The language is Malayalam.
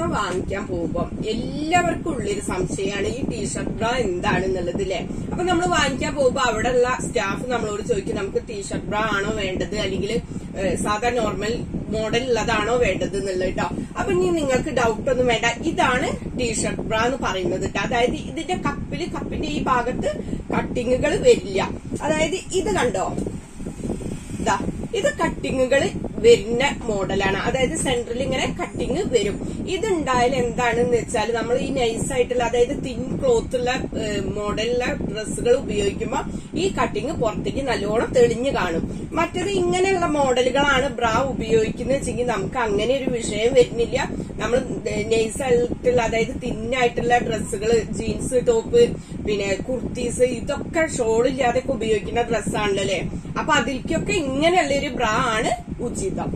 വാങ്ങിക്കാൻ പോകുമ്പോൾ എല്ലാവർക്കും ഉള്ളൊരു സംശയമാണ് ഈ ടീഷർട്ട് ബ്രാ എന്താണെന്നുള്ളത് അല്ലെ. അപ്പൊ നമ്മൾ വാങ്ങിക്കാൻ പോകുമ്പോൾ അവിടെയുള്ള സ്റ്റാഫ് നമ്മളോട് ചോദിക്കും നമുക്ക് ടീഷർട്ട് ബ്രാ ആണോ വേണ്ടത് അല്ലെങ്കിൽ സാധാ നോർമൽ മോഡൽ ഉള്ളതാണോ വേണ്ടത് എന്നുള്ളത് കേട്ടോ. അപ്പൊ ഇനി നിങ്ങൾക്ക് ഡൗട്ട് ഒന്നും വേണ്ട, ഇതാണ് ടീഷർട്ട് ബ്രാ എന്ന് പറയുന്നത് കേട്ടോ. അതായത് ഇതിന്റെ കപ്പിന്റെ ഈ ഭാഗത്ത് കട്ടിങ്ങുകൾ വരില്ല. അതായത് ഇത് കണ്ടോ, ഇതാ ഇത് കട്ടിങ്ങുകൾ വരുന്ന മോഡലാണ്. അതായത് സെന്ററിൽ ഇങ്ങനെ കട്ടിങ് വരും. ഇതുണ്ടായാൽ എന്താണെന്ന് വെച്ചാൽ നമ്മൾ ഈ നൈസ് ആയിട്ടുള്ള അതായത് തിൻ ക്ലോത്ത് ഉള്ള മോഡലുള്ള ഡ്രസ്സുകൾ ഉപയോഗിക്കുമ്പോൾ ഈ കട്ടിങ് പുറത്തേക്ക് നല്ലോണം തെളിഞ്ഞു കാണും. മറ്റത് ഇങ്ങനെയുള്ള മോഡലുകളാണ് ബ്രാ ഉപയോഗിക്കുന്നത് വെച്ചെങ്കിൽ നമുക്ക് അങ്ങനെ ഒരു വിഷയം വരുന്നില്ല. നമ്മൾ നൈസ് ആയിട്ടുള്ള അതായത് തിന്നായിട്ടുള്ള ഡ്രസ്സുകൾ, ജീൻസ് ടോപ്പ്, പിന്നെ കുർത്തീസ്, ഇതൊക്കെ ഷോളില്ലാതെയൊക്കെ ഉപയോഗിക്കുന്ന ഡ്രസ്സാണല്ലോ അല്ലെ. അപ്പൊ അതിലേക്കൊക്കെ ഇങ്ങനെയുള്ളൊരു ബ്രാ ആണ് ഉചിതം.